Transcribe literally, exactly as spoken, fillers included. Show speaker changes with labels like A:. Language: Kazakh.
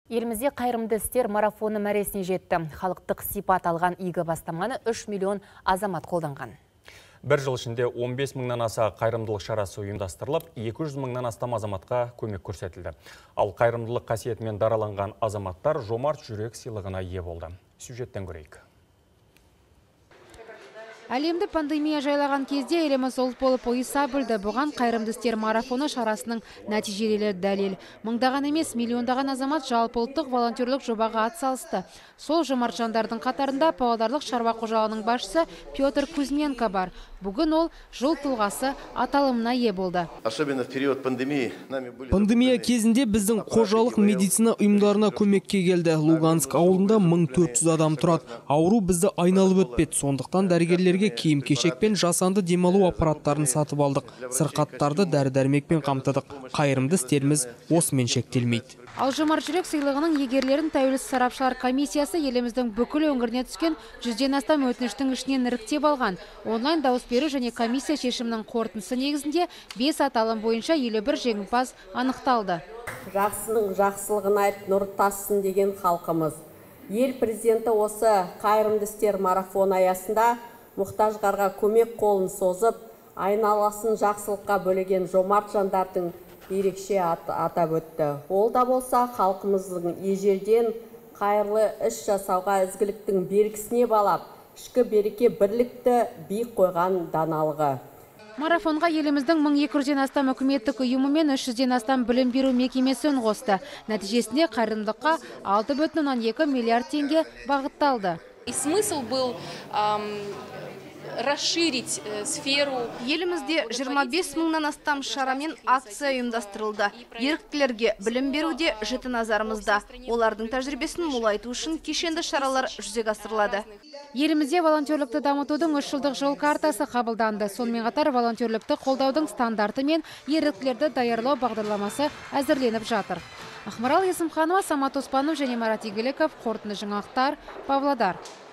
A: Елімізде қайырымды істер марафоны мәресіне жетті. Халықтық сипат алған игі бастаманы үш миллион азамат қолданған.
B: Бір жыл ішінде он бес мыңнан аса қайырымдылық шарасы ұйымдастырылып, екі жүз мыңнан астам азаматқа көмек көрсетілді. Ал қайырымдылық қасиетімен дараланған азаматтар жомарт жүрек сыйлығына ие болды. Сюжеттен көрейік.
C: Әлемді пандемия жайлаған кезде еліміз ұлт болып ойыса білді. Бұған қайырымды істер марафоны шарасының нәтижелері дәлел. Мыңдаған емес, миллиондаған азамат жалпы ұлттық волонтерлік жобаға атсалысты. Сол жомарт жандардың қатарында павлодарлық шаруа қожалығының басшысы Петр Кузьменко бар. Бүгін ол жыл тұлғасы аталымына ие болды.
D: Пандемия кезінде біздің қожалық медицина ұйымдарына көмекке келді. Луганск ауылында мың төрт жүз адам тұрады. Ауру бізді айналып өтпеді. Сондықтан дәрігерлерге киім-кешек пен жасанды демалу аппараттарын сатып алдық. Сырқаттарды дәрі-дәрмекпен қамтыдық. Қайырымды істеріміз осымен шектелмейді.
C: Ал жомарт жүрек сыйлығының егерлерін тәуелсіз сарапшылар комиссиясы еліміздің бүкіл өңіріне түскен жүзден астам өтініштің ішінен іріктеп алған. Онлайн дауыс беру және комиссия шешімінің қорытындысы негізінде бес аталым бойынша елу бір жеңімпаз анықталды.
E: Жақсының жақсылығын айт, нұр тассын деген халқымыз. Ел президенті осы қайырымды істер марафоны аясында мұқтаждарға көмек қолын созып, айналасын жақсылыққа бөлеген жомарт жандардың ерекше атап өтті. Ол да болса халқымыздың ежелден қайырлы іс жасауға ізгіліктің белгісіне балап, ішкі береке бірлікті биік қойған даналығы.
C: Марафонға еліміздің мың екі жүзден астам үкіметтік ұйымы мен үш жүзден астам білім беру мекемесі үн қосты. Нәтижесінде қайырымдылыққа алты бүтін оннан екі миллиард теңге бағытталды.
F: И смысл был расширить сферу.
G: Елімізде жиырма бес мыңнан астам шарамен акция ұйымдастырылды. Еріктілерге білім беруде жіті назарымызда. Олардың тәжірибесін молайту үшін кешенді шаралар жүзеге асырылады.
C: Елімізде волонтерлікті дамытудың үш жылдық жол картасы қабылданды. Сонымен қатар волонтерлікті қолдаудың стандарты мен еріктілерді даярлау бағдарламасы әзірленіп жатыр. Ақмарал Есімханова, Самат Оспанов және Марат Игіліков, қорытынды жаңалықтар, Павлодар.